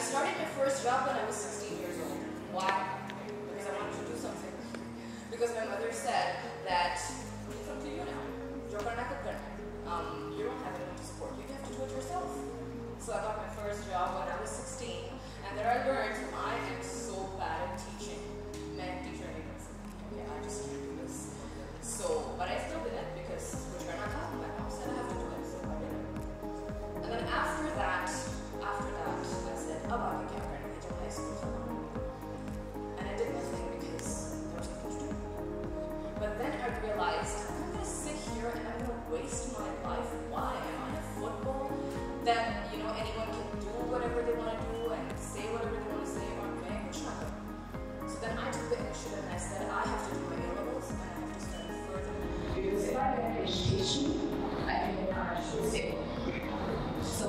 started my first job when I was 16 years old. Why? Because I wanted to do something. Because my mother said that it's up to you now. You don't have anyone to support you. You have to do it yourself. So I got my first job when I was 16, and there I learned I am so bad at teaching. Teacher, okay, I just can't do this. So, but I still did it because my mom said I have to do it, so I did it. And then after that, I said, oh, I can get ready to high school. And I did nothing because there was nothing to do. But then I realized I'm going to sit here and I'm going to waste my life. Why? Am I a football that, anyone can do whatever they want to do and say whatever they want to say or make? So then I took the initiative and I said, I have to do my A-levels and I have to study further. Because if I get education, I can get financially stable. So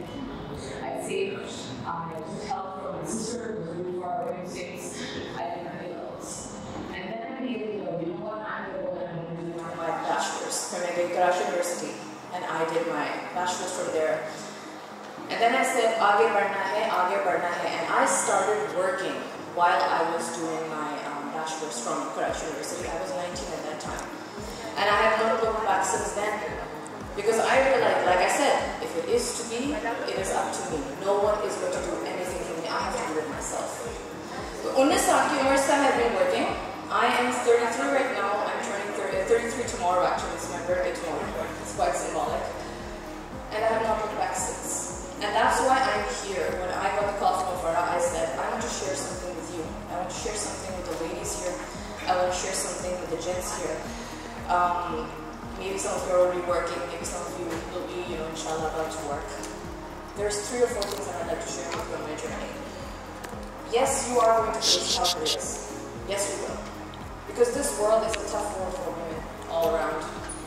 I saved, I took help from my sister who was moving far away from States. I did my A-levels. And then I needed to go, you know what, I'm going to go and I'm going to do my bachelor's from Karachi University. And I did my bachelor's from there. And then I said, aage badhna hai, and I started working while I was doing my bachelor's from Karachi University. I was 19 at that time. And I have not looked back since then. Because I realized, like I said, if it is to be, it is up to me. No one is going to do anything for me. I have to do it myself. So 19 saal ki umar se I have been working. I am 33 right now. I'm turning 33 tomorrow actually. It's my birthday tomorrow. It's quite symbolic. And I have not looked back since. And that's why I'm here. When I got the call from Farah, I said, I want to share something with you. I want to share something with the ladies here. I want to share something with the gents here. Maybe some of you are already working. Maybe some of you will be, inshallah, about to work. There's 3 or 4 things that I'd like to share with you on my journey. Yes, you are going to face challenges. Yes, you will. Because this world is a tough world for women all around.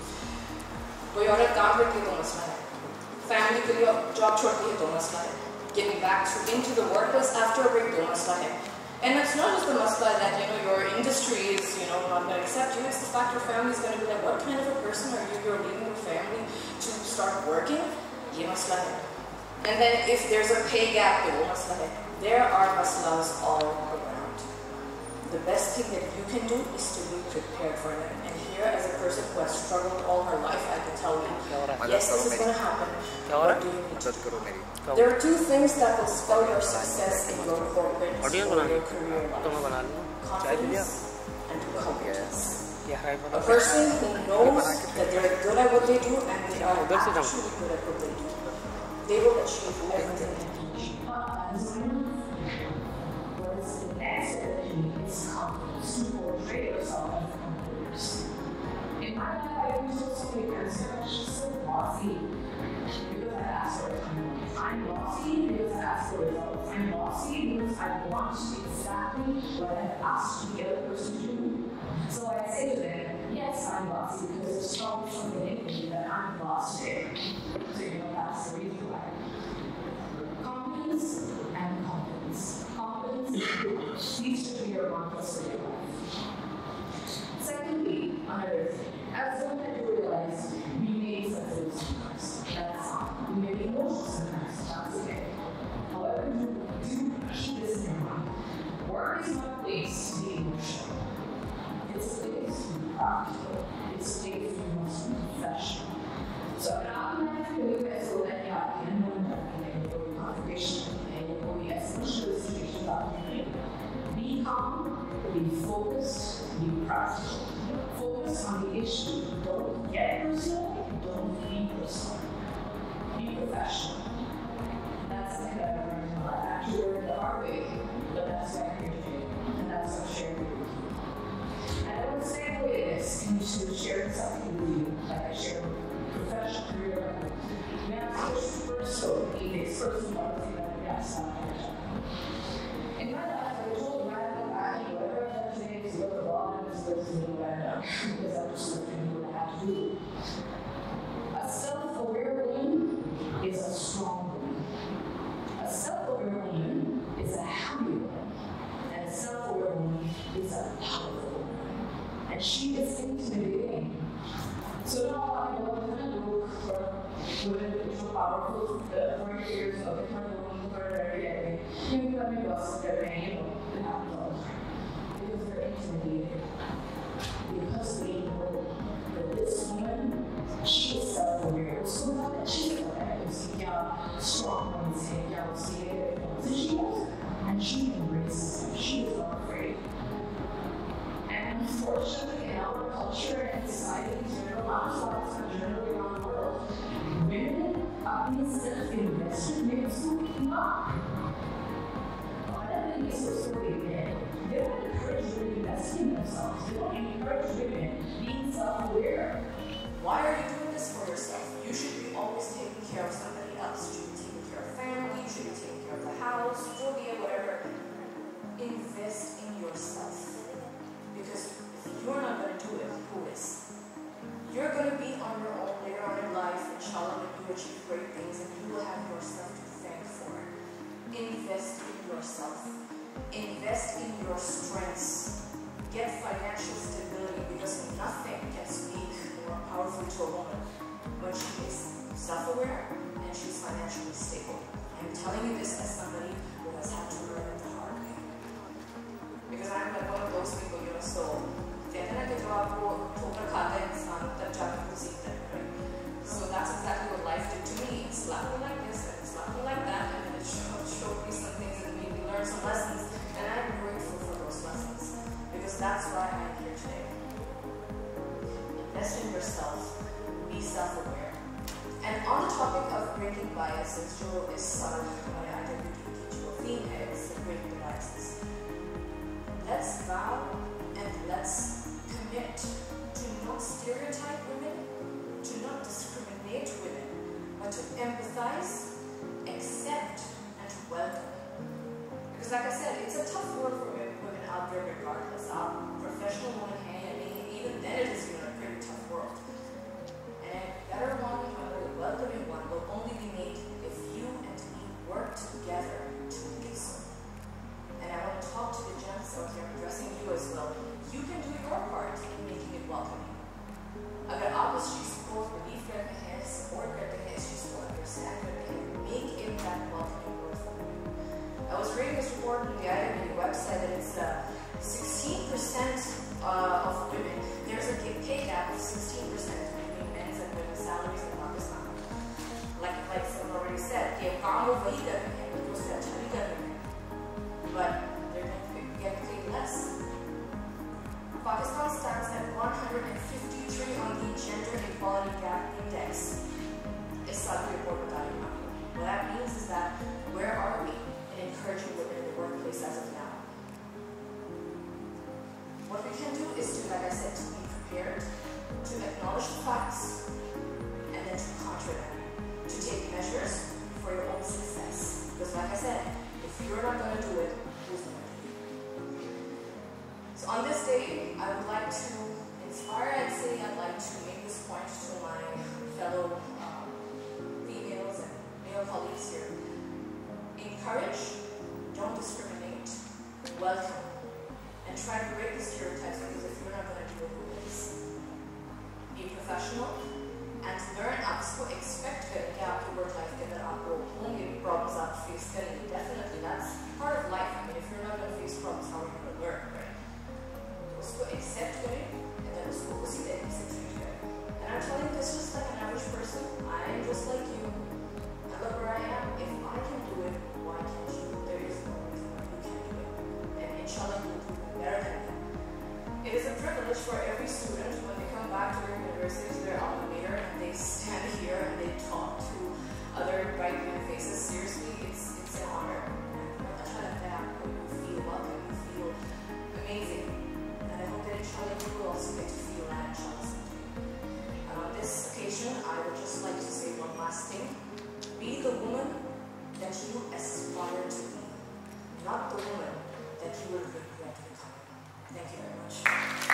कोई औरत काम करती है तो मसला है. Family के लिए job छोड़ती है तो मसला है. Getting back into the workplace after a break तो मसला है. And it's not just the masla that your industry is not going to accept you. It's the fact your family is going to be like, what kind of a person are you? You're leaving your family to start working. Ye masla hai. And then if there's a pay gap, wo masla hai. There are maslas all around. The best thing that you can do is to be prepared for them. And here, as a person who has struggled all her life, I can tell you, yes, this is going to happen. What do you need to do? There are 2 things that will spell your success in your corporate or your career life. Confidence and competence. A person who knows that they're good at what they do and they are actually good at what they do, they will achieve everything they do. What is the next step that you need is confidence to portray yourself as confidence. In my life, I used to say, I'm just so bossy. Because I asked for it. I'm bossy because I asked for results. I'm bossy because I want exactly what I've asked the other person to do. So I say to them, yes, I'm bossy because there's probably something in me that I'm boss today. So that's the reason why. Confidence and confidence. Confidence needs to be your mantra for your life. Secondly, another thing. As women, you realize we may sensitive sometimes. That's fine. We may be emotional sometimes. That's okay. However, do keep this in mind. Work is not a place to be emotional. It's a place to be practical. It's a place where you must be professional. So, I'm not going to guys go that you can know that confirmation and you will be as much of a situation about you. Be calm, be focused, be practical. Focus on the issue. Don't get personal, don't be personal. Be professional. That's something that I learned a lot. Actually learned the hard way, but that's what I'm here to do. And that's what I'm sharing with you. And I don't say the way this, and you should share something with you, like I share professional career life. Now, first, so it's personal policy that we have some. In my life, I told my whatever I've done today is go to law and is go to me right now, because I'm just looking what I have to do. A self-aware woman is a strong woman. A self-aware woman is a happy woman. And a self-aware woman is a powerful woman. And she is intimidating. So now I know what I'm going to do for women which were powerful 40 years ago, they turned the women for every day. You can come and gossip their pain, it happens all the time. Because they're intimidated. Because they know that this woman, she is self-aware. So now that she's aware, strong women say, so she knows it. And she embraces it. She is not afraid. And unfortunately, in our culture and society in general, and generally around the world, women are being self-invested, maybe so not. Whatever it is, so they don't encourage women investing in themselves. They don't encourage women being self-aware. Why are you doing this for yourself? You should be always taking care of somebody else. You should be taking care of family, you should be taking care of the house, whatever. Invest in yourself. Because if you're not going to do it, who is? You're going to be on your own later on in life, inshallah, when you achieve great things, and you will have yourself to thank for. Invest in yourself. Invest in your strengths. Get financial stability, because nothing gets weak or powerful to a woman when she is self-aware and she's financially stable. I'm telling you this as somebody who has had to learn it the hard way. Because I'm like one of those people, so so that's exactly what life did to me. It slapped me like this and it slapped me like that, and then it showed me some things and made me learn some lessons, and I'm grateful for those lessons, because that's why I'm here today. Invest in yourself, be self-aware. And on the topic of breaking biases, जो इस साल हमारे IWT की जो theme है, is breaking the biases. Let's vow and let's commit to not stereotype women, to not discriminate women, but to empathize, accept, and welcome. Because like I said, it's a tough world for women out there regardless. Our professional women, even then it is a pretty tough world. And a better one, a welcoming one, will only be made if you and me work together to make it so. And I want to talk to the gents out here, addressing you as well. You can do your part in making it welcoming. अगर आप उस चीज़ को believe करते हैं, support करते हैं, इस चीज़ को understand करते हैं, make it that welcoming word for you. I was reading this report on the IUW website that it's 16% of women. There's a pay gap of 16% between men's and women's salaries in Pakistan. Like someone already said, कि काम वो वही कर रहे हैं, उससे अच्छा नहीं कर रहे हैं, but they're going to get paid less. Pakistan stands at 153 on the Gender Equality Gap Index. Is the report बताई आपको. What that means is that where are we in encouraging women in the workplace as of now? What we can do is to, like I said, to be prepared, to acknowledge the facts, and then to counter them, to take measures for your own success. Because like I said, if you're not going to do it, who's going to do it? So on this day, I would like to inspire, I'd like to make this point to my fellow females and male colleagues here. Encourage, don't discriminate, welcome, and try to break the stereotypes, because if you're not going to do it, who is? Be professional and learn. आप इसको expect करें कि आपकी work life के अंदर आपको होंगे problems आप face करेंगे. Definitely, that's part of life. I mean, if you're not going to face problems, how are you going to learn, right? उसको accept करें, and then उसको उसी तरीके से treat करें. And I'm telling you, this is just like an average person. I am just like you. And look where I am. If I can do it, why can't you? There is no reason why you can't do it. And inshallah, you will do it better than me. It is a privilege for every student when they come back to their universities, their alma mater, and they stand here and they talk to other bright young faces. Seriously, it's an honor. And you feel welcome, you feel amazing. And I hope that inshallah you will also get to feel that inshallah someday. And on this occasion, I would just like to say one last thing. Be the woman that you aspire to be, not the woman that you will regret becoming. Thank you very much.